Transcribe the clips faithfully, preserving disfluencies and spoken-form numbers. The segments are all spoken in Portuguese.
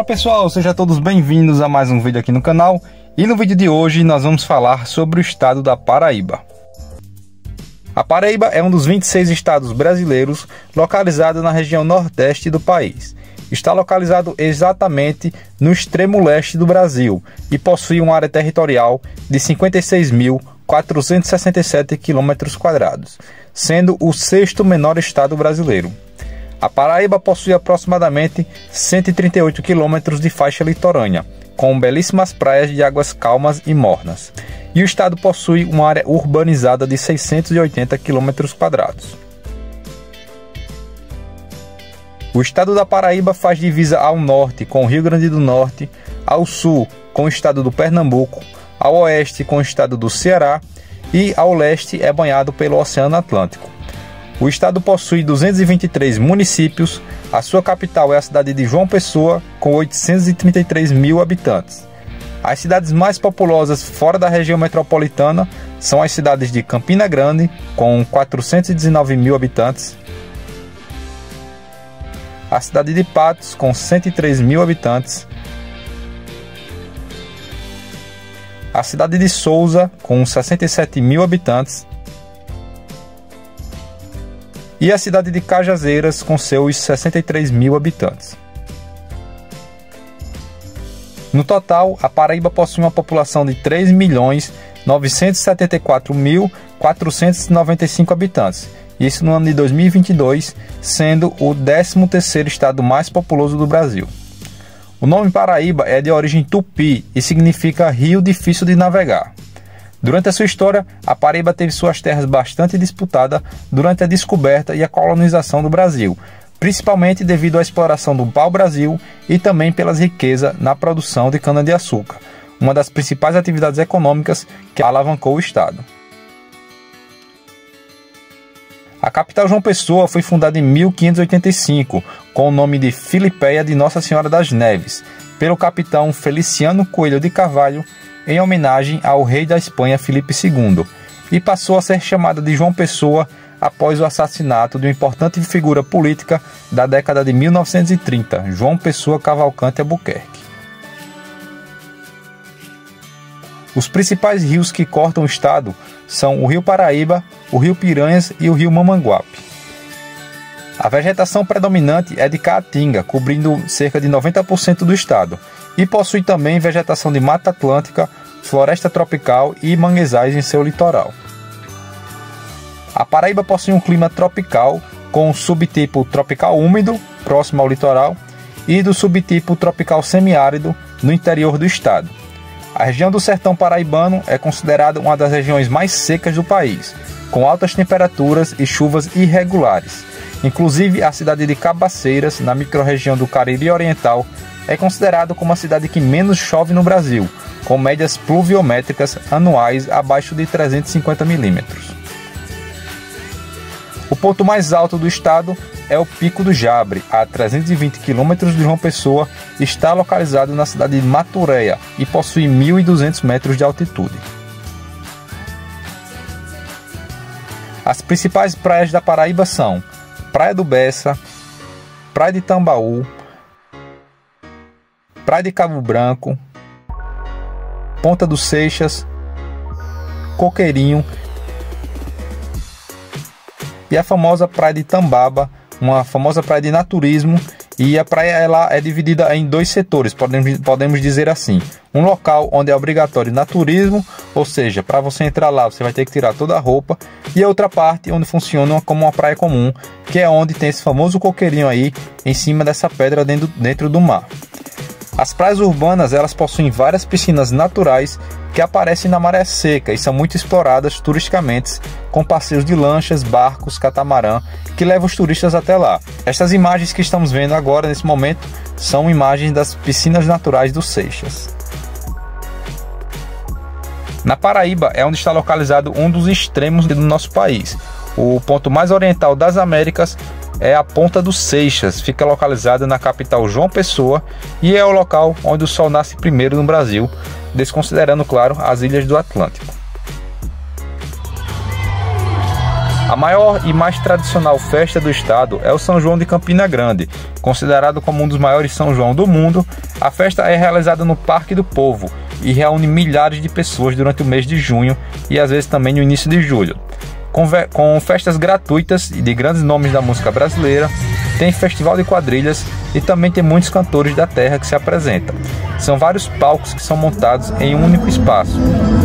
Fala pessoal, sejam todos bem-vindos a mais um vídeo aqui no canal. E no vídeo de hoje nós vamos falar sobre o estado da Paraíba. A Paraíba é um dos vinte e seis estados brasileiros localizado na região nordeste do país. Está localizado exatamente no extremo leste do Brasil e possui uma área territorial de cinquenta e seis mil quatrocentos e sessenta e sete quilômetros quadrados, sendo o sexto menor estado brasileiro. A Paraíba possui aproximadamente cento e trinta e oito quilômetros de faixa litorânea, com belíssimas praias de águas calmas e mornas. E o estado possui uma área urbanizada de seiscentos e oitenta quilômetros quadrados. O estado da Paraíba faz divisa ao norte com o Rio Grande do Norte, ao sul com o estado do Pernambuco, ao oeste com o estado do Ceará e ao leste é banhado pelo Oceano Atlântico. O estado possui duzentos e vinte e três municípios, a sua capital é a cidade de João Pessoa, com oitocentos e trinta e três mil habitantes. As cidades mais populosas fora da região metropolitana são as cidades de Campina Grande, com quatrocentos e dezenove mil habitantes, a cidade de Patos, com cento e três mil habitantes, a cidade de Souza, com sessenta e sete mil habitantes, e a cidade de Cajazeiras, com seus sessenta e três mil habitantes. No total, a Paraíba possui uma população de três milhões novecentos e setenta e quatro mil quatrocentos e noventa e cinco habitantes, isso no ano de dois mil e vinte e dois, sendo o décimo terceiro estado mais populoso do Brasil. O nome Paraíba é de origem tupi e significa rio difícil de navegar. Durante a sua história, a Paraíba teve suas terras bastante disputadas durante a descoberta e a colonização do Brasil, principalmente devido à exploração do pau-brasil e também pelas riquezas na produção de cana-de-açúcar, uma das principais atividades econômicas que alavancou o estado. A capital João Pessoa foi fundada em mil quinhentos e oitenta e cinco, com o nome de Filipéia de Nossa Senhora das Neves, pelo capitão Feliciano Coelho de Carvalho, em homenagem ao rei da Espanha Filipe segundo, e passou a ser chamada de João Pessoa após o assassinato de uma importante figura política da década de mil novecentos e trinta, João Pessoa Cavalcante Albuquerque. Os principais rios que cortam o estado são o Rio Paraíba, o Rio Piranhas e o Rio Mamanguape. A vegetação predominante é de caatinga, cobrindo cerca de noventa por cento do estado, e possui também vegetação de mata atlântica, floresta tropical e manguezais em seu litoral. A Paraíba possui um clima tropical, com o subtipo tropical úmido, próximo ao litoral, e do subtipo tropical semiárido, no interior do estado. A região do Sertão Paraibano é considerada uma das regiões mais secas do país, com altas temperaturas e chuvas irregulares. Inclusive, a cidade de Cabaceiras, na microrregião do Cariri Oriental, é considerado como a cidade que menos chove no Brasil, com médias pluviométricas anuais abaixo de trezentos e cinquenta milímetros. O ponto mais alto do estado é o Pico do Jabre, a trezentos e vinte quilômetros de João Pessoa, está localizado na cidade de Maturéia e possui mil e duzentos metros de altitude. As principais praias da Paraíba são Praia do Bessa, Praia de Tambaú, Praia de Cabo Branco, Ponta dos Seixas, Coqueirinho e a famosa Praia de Tambaba, uma famosa praia de naturismo, e a praia ela é dividida em dois setores, podemos, podemos dizer assim. Um local onde é obrigatório naturismo, ou seja, para você entrar lá você vai ter que tirar toda a roupa, e a outra parte onde funciona como uma praia comum, que é onde tem esse famoso coqueirinho aí, em cima dessa pedra dentro, dentro do mar. As praias urbanas elas possuem várias piscinas naturais que aparecem na maré seca e são muito exploradas turisticamente, com passeios de lanchas, barcos, catamarã, que levam os turistas até lá. Estas imagens que estamos vendo agora, nesse momento, são imagens das piscinas naturais do Seixas. Na Paraíba é onde está localizado um dos extremos do nosso país. O ponto mais oriental das Américas é a Ponta dos Seixas, fica localizada na capital João Pessoa e é o local onde o sol nasce primeiro no Brasil, desconsiderando, claro, as ilhas do Atlântico. A maior e mais tradicional festa do estado é o São João de Campina Grande. Considerado como um dos maiores São João do mundo, a festa é realizada no Parque do Povo e reúne milhares de pessoas durante o mês de junho e às vezes também no início de julho. Com, com festas gratuitas e de grandes nomes da música brasileira, tem festival de quadrilhas e também tem muitos cantores da terra que se apresentam. São vários palcos que são montados em um único espaço.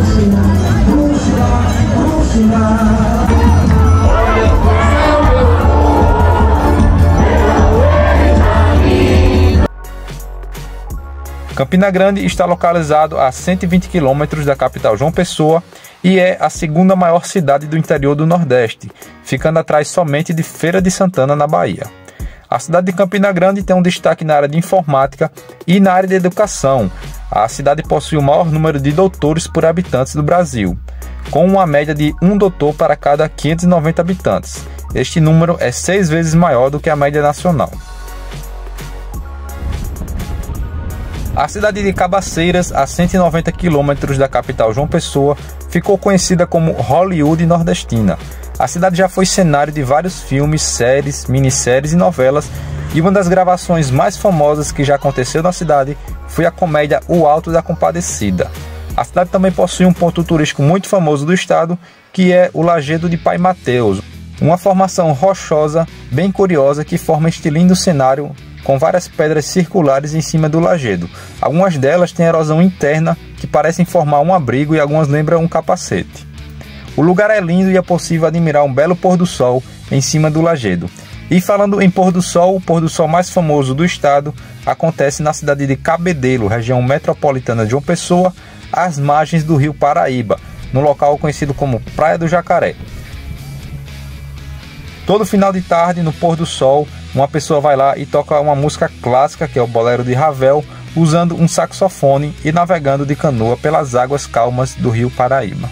Campina Grande está localizado a cento e vinte quilômetros da capital João Pessoa e é a segunda maior cidade do interior do Nordeste, ficando atrás somente de Feira de Santana, na Bahia. A cidade de Campina Grande tem um destaque na área de informática e na área de educação. A cidade possui o maior número de doutores por habitantes do Brasil, com uma média de um doutor para cada quinhentos e noventa habitantes. Este número é seis vezes maior do que a média nacional. A cidade de Cabaceiras, a cento e noventa quilômetros da capital João Pessoa, ficou conhecida como Hollywood nordestina. A cidade já foi cenário de vários filmes, séries, minisséries e novelas, e uma das gravações mais famosas que já aconteceu na cidade foi a comédia O Alto da Compadecida. A cidade também possui um ponto turístico muito famoso do estado, que é o Lajedo de Pai Mateus, uma formação rochosa bem curiosa que forma este lindo cenário com várias pedras circulares em cima do lajedo. Algumas delas têm erosão interna que parecem formar um abrigo e algumas lembram um capacete. O lugar é lindo e é possível admirar um belo pôr do sol em cima do lajedo. E falando em pôr do sol, o pôr do sol mais famoso do estado acontece na cidade de Cabedelo, região metropolitana de João Pessoa, às margens do rio Paraíba, no local conhecido como Praia do Jacaré. Todo final de tarde, no pôr do sol, uma pessoa vai lá e toca uma música clássica, que é o Bolero de Ravel, usando um saxofone e navegando de canoa pelas águas calmas do rio Paraíba.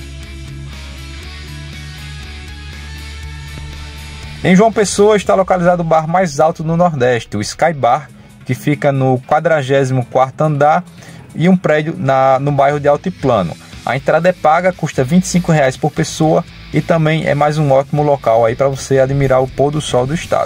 Em João Pessoa está localizado o bar mais alto no Nordeste, o Sky Bar, que fica no quadragésimo quarto andar e um prédio na, no bairro de Altiplano. A entrada é paga, custa vinte e cinco reais por pessoa e também é mais um ótimo local aí para você admirar o pôr do sol do estado.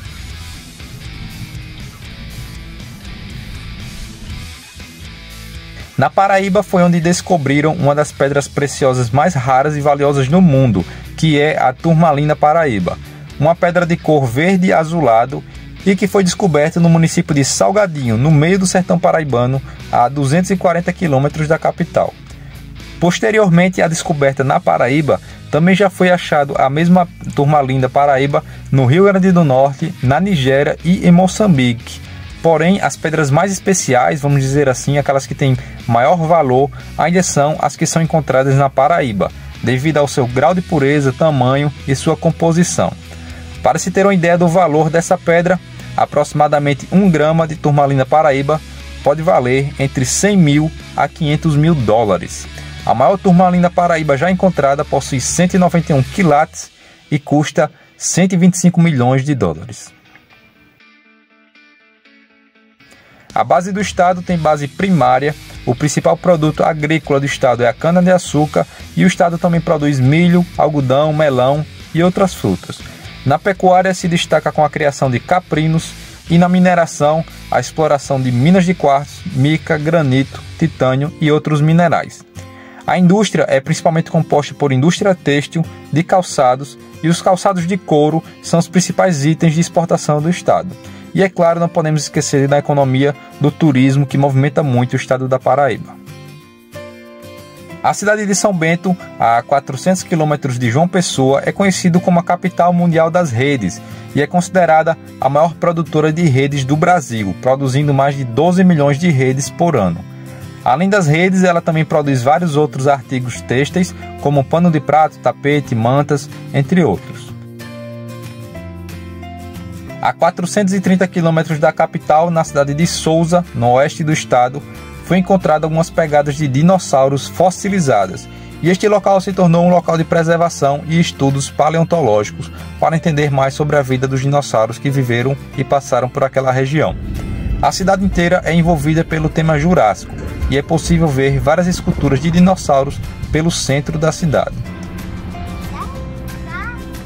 Na Paraíba foi onde descobriram uma das pedras preciosas mais raras e valiosas no mundo, que é a turmalina paraíba, uma pedra de cor verde azulado e que foi descoberta no município de Salgadinho, no meio do sertão paraibano, a duzentos e quarenta quilômetros da capital. Posteriormente à descoberta na Paraíba, também já foi achado a mesma turmalina paraíba no Rio Grande do Norte, na Nigéria e em Moçambique. Porém, as pedras mais especiais, vamos dizer assim, aquelas que têm maior valor, ainda são as que são encontradas na Paraíba, devido ao seu grau de pureza, tamanho e sua composição. Para se ter uma ideia do valor dessa pedra, aproximadamente um grama de turmalina paraíba pode valer entre cem mil a quinhentos mil dólares. A maior turmalina paraíba já encontrada possui cento e noventa e um quilates e custa cento e vinte e cinco milhões de dólares. A base do estado tem base primária, o principal produto agrícola do estado é a cana-de-açúcar e o estado também produz milho, algodão, melão e outras frutas. Na pecuária se destaca com a criação de caprinos e na mineração a exploração de minas de quartzo, mica, granito, titânio e outros minerais. A indústria é principalmente composta por indústria têxtil, de calçados e os calçados de couro são os principais itens de exportação do estado. E é claro, não podemos esquecer da economia do turismo que movimenta muito o estado da Paraíba. A cidade de São Bento, a quatrocentos quilômetros de João Pessoa, é conhecida como a capital mundial das redes e é considerada a maior produtora de redes do Brasil, produzindo mais de doze milhões de redes por ano. Além das redes, ela também produz vários outros artigos têxteis, como pano de prato, tapete, mantas, entre outros. A quatrocentos e trinta quilômetros da capital, na cidade de Souza, no oeste do estado, foi encontrado algumas pegadas de dinossauros fossilizadas, e este local se tornou um local de preservação e estudos paleontológicos para entender mais sobre a vida dos dinossauros que viveram e passaram por aquela região. A cidade inteira é envolvida pelo tema Jurássico, e é possível ver várias esculturas de dinossauros pelo centro da cidade.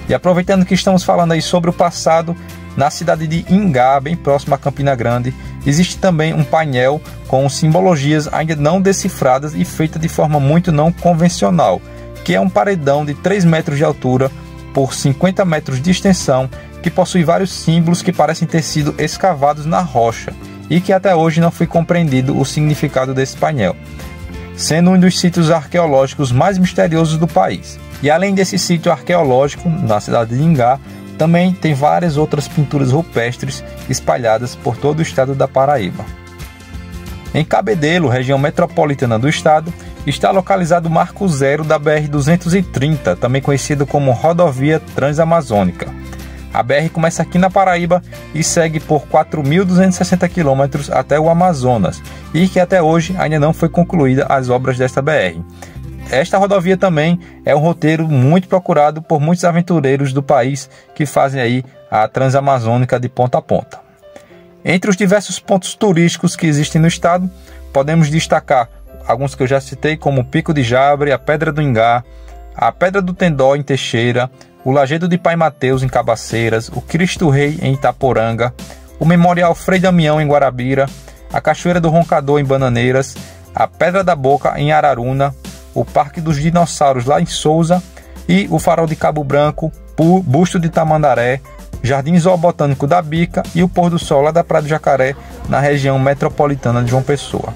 E aproveitando que estamos falando aí sobre o passado, na cidade de Ingá, bem próximo a Campina Grande, existe também um painel com simbologias ainda não decifradas e feita de forma muito não convencional, que é um paredão de três metros de altura por cinquenta metros de extensão, que possui vários símbolos que parecem ter sido escavados na rocha e que até hoje não foi compreendido o significado desse painel, sendo um dos sítios arqueológicos mais misteriosos do país. E além desse sítio arqueológico, na cidade de Ingá, também tem várias outras pinturas rupestres espalhadas por todo o estado da Paraíba. Em Cabedelo, região metropolitana do estado, está localizado o Marco Zero da B R duzentos e trinta, também conhecido como Rodovia Transamazônica. A B R começa aqui na Paraíba e segue por quatro mil duzentos e sessenta quilômetros até o Amazonas, e que até hoje ainda não foi concluída as obras desta B R. Esta rodovia também é um roteiro muito procurado por muitos aventureiros do país que fazem aí a Transamazônica de ponta a ponta. Entre os diversos pontos turísticos que existem no estado, podemos destacar alguns que eu já citei, como o Pico de Jabre, a Pedra do Ingá, a Pedra do Tendó em Teixeira, o Lajedo de Pai Mateus em Cabaceiras, o Cristo Rei em Itaporanga, o Memorial Frei Damião em Guarabira, a Cachoeira do Roncador em Bananeiras, a Pedra da Boca em Araruna, o Parque dos Dinossauros lá em Souza e o Farol de Cabo Branco, o Busto de Tamandaré, Jardim Zoobotânico da Bica e o Pôr do Sol lá da Praia do Jacaré, na região metropolitana de João Pessoa.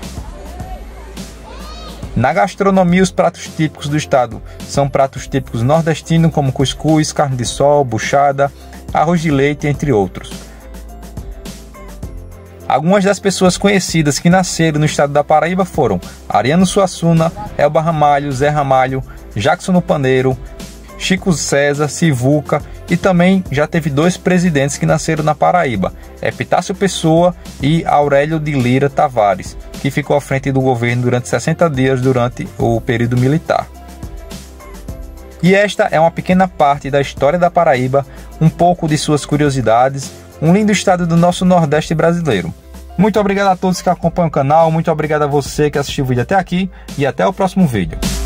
Na gastronomia, os pratos típicos do estado são pratos típicos nordestinos como cuscuz, carne de sol, buchada, arroz de leite, entre outros. Algumas das pessoas conhecidas que nasceram no estado da Paraíba foram Ariano Suassuna, Elba Ramalho, Zé Ramalho, Jackson no Paneiro, Chico César, Sivuca, e também já teve dois presidentes que nasceram na Paraíba, Epitácio Pessoa e Aurélio de Lira Tavares, que ficou à frente do governo durante sessenta dias durante o período militar. E esta é uma pequena parte da história da Paraíba, um pouco de suas curiosidades, um lindo estado do nosso Nordeste brasileiro. Muito obrigado a todos que acompanham o canal, muito obrigado a você que assistiu o vídeo até aqui e até o próximo vídeo.